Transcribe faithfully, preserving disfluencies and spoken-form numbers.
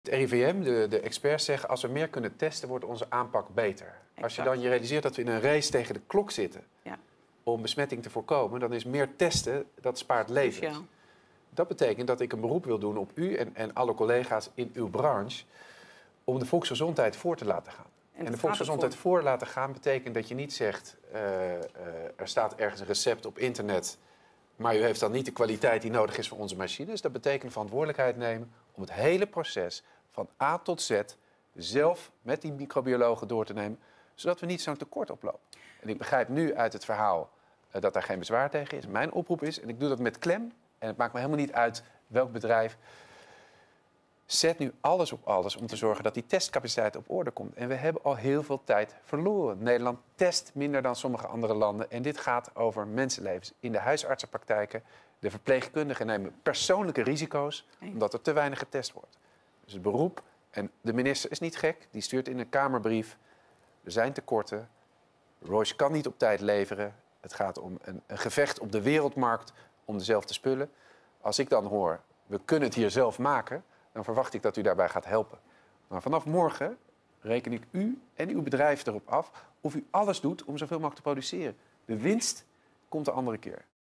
Het R I V M, de, de experts zeggen, als we meer kunnen testen, wordt onze aanpak beter. Exact. Als je dan je realiseert dat we in een race tegen de klok zitten, ja, om besmetting te voorkomen, dan is meer testen, dat spaart levens. Ja. Dat betekent dat ik een beroep wil doen op u en, en alle collega's in uw branche om de volksgezondheid voor te laten gaan. En, en de volksgezondheid voor. voor laten gaan betekent dat je niet zegt, uh, uh, er staat ergens een recept op internet, maar u heeft dan niet de kwaliteit die nodig is voor onze machines. Dat betekent verantwoordelijkheid nemen om het hele proces van A tot Z zelf met die microbiologen door te nemen, zodat we niet zo'n tekort oplopen. En ik begrijp nu uit het verhaal uh, dat daar geen bezwaar tegen is. Mijn oproep is, en ik doe dat met klem, en het maakt me helemaal niet uit welk bedrijf, zet nu alles op alles om te zorgen dat die testcapaciteit op orde komt. En we hebben al heel veel tijd verloren. Nederland test minder dan sommige andere landen. En dit gaat over mensenlevens. In de huisartsenpraktijken, de verpleegkundigen nemen persoonlijke risico's omdat er te weinig getest wordt. Dus het beroep, en de minister is niet gek, die stuurt in een Kamerbrief, er zijn tekorten, Roche kan niet op tijd leveren. Het gaat om een, een gevecht op de wereldmarkt om dezelfde spullen. Als ik dan hoor, we kunnen het hier zelf maken, dan verwacht ik dat u daarbij gaat helpen. Maar vanaf morgen reken ik u en uw bedrijf erop af of u alles doet om zoveel mogelijk te produceren. De winst komt de andere keer.